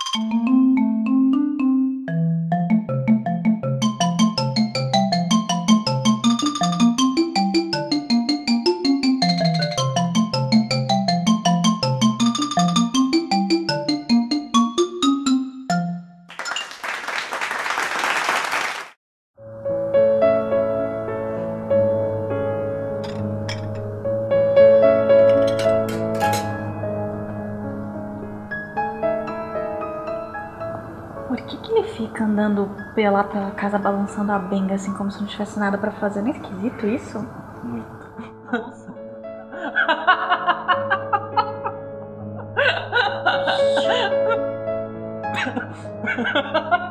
Por que ele fica andando pela casa balançando a benga assim como se não tivesse nada pra fazer? Não é esquisito isso? Muito. Nossa.